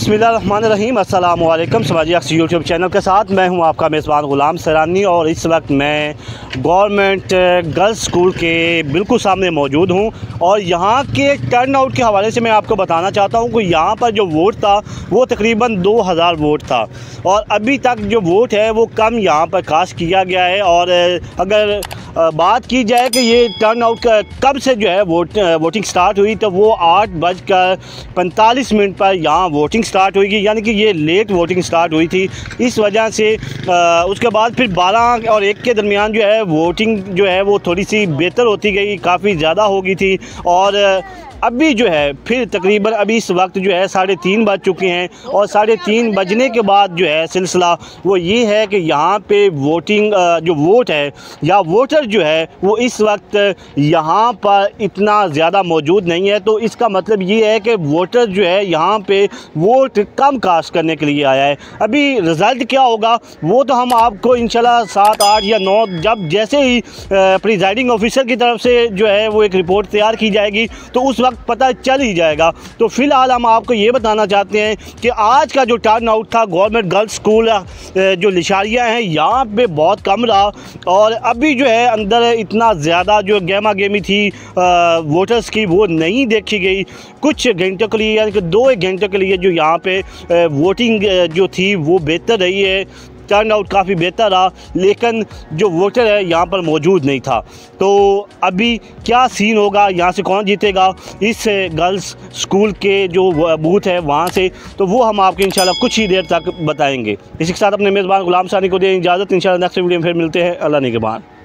बिस्मिल्लाहिर्रहमानिर्रहीम। अस्सलाम वालेकुम। समाजी अक्स यूट्यूब चैनल के साथ मैं हूं आपका मेज़बान ग़ुलाम सरानी और इस वक्त मैं गवर्नमेंट गर्ल्स स्कूल के बिल्कुल सामने मौजूद हूं और यहां के टर्न आउट के हवाले से मैं आपको बताना चाहता हूं कि यहां पर जो वोट था वो तकरीबन 2000 वोट था और अभी तक जो वोट है वो कम यहां पर कास्ट किया गया है। और अगर बात की जाए कि ये टर्न आउट कब से जो है वोटिंग स्टार्ट हुई तो वो 8:45 पर यहाँ वोटिंग स्टार्ट हुई, यानी कि ये लेट वोटिंग स्टार्ट हुई थी। इस वजह से उसके बाद फिर 12 और 1 के दरमियान जो है वोटिंग जो है वो थोड़ी सी बेहतर होती गई, काफ़ी ज़्यादा हो गई थी। और अभी जो है फिर तकरीबन अभी इस वक्त जो है 3:30 बज चुके हैं और 3:30 बजने के बाद जो है सिलसिला वो ये है कि यहाँ पे वोटिंग जो वोट है या वोटर जो है वो इस वक्त यहाँ पर इतना ज़्यादा मौजूद नहीं है। तो इसका मतलब ये है कि वोटर जो है यहाँ पे वोट कम कास्ट करने के लिए आया है। अभी रिज़ल्ट क्या होगा वो तो हम आपको इंशाल्लाह 7, 8 या 9 जब जैसे ही प्रिजाइडिंग ऑफिसर की तरफ से जो है वो एक रिपोर्ट तैयार की जाएगी तो उस वक्त पता चल ही जाएगा। तो फ़िलहाल हम आपको ये बताना चाहते हैं कि आज का जो टर्न आउट था गवर्नमेंट गर्ल्स स्कूल जो लिशारियाँ हैं यहाँ पे बहुत कम रहा और अभी जो है अंदर इतना ज़्यादा जो गेमा गेमी थी वोटर्स की वो नहीं देखी गई। कुछ घंटों के लिए यानी कि 2-1 घंटों के लिए जो यहाँ पे वोटिंग जो थी वो बेहतर रही है, टर्न आउट काफ़ी बेहतर रहा, लेकिन जो वोटर है यहाँ पर मौजूद नहीं था। तो अभी क्या सीन होगा, यहाँ से कौन जीतेगा इस गर्ल्स स्कूल के जो बूथ है वहाँ से, तो वो हम आपको इंशाल्लाह कुछ ही देर तक बताएंगे। इसी के साथ अपने मेज़बान ग़ुलाम सानी को दें इजाज़त। इंशाल्लाह नेक्स्ट वीडियो में फिर मिलते हैं। अल्लाह निगहबान।